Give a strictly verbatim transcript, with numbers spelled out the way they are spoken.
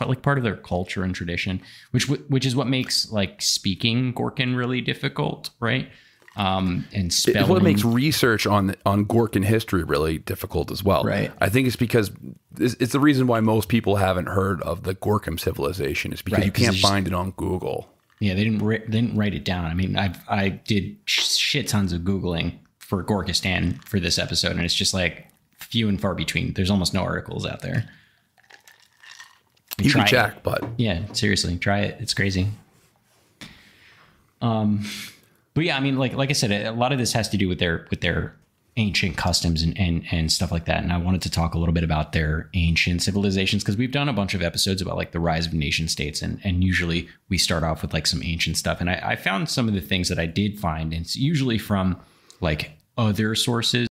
part, like part of their culture and tradition, which which is what makes like speaking Gorkan really difficult, right? Um, and spelling. It's what makes research on on Gorkan history really difficult as well. Right. I think it's because it's, it's the reason why most people haven't heard of the Gorkam civilization is because Right, you can't just, find it on Google. Yeah, they didn't they didn't write it down. I mean, I I did shit tons of Googling for Gorkastan for this episode, and it's just like few and far between. There's almost no articles out there. You try can check, it. but yeah, seriously, try it. It's crazy. Um. But yeah, I mean, like like I said, a lot of this has to do with their with their ancient customs and and, and stuff like that. And I wanted to talk a little bit about their ancient civilizations because we've done a bunch of episodes about like the rise of nation states, and and usually we start off with like some ancient stuff. And I, I found some of the things that I did find, and it's usually from like other sources.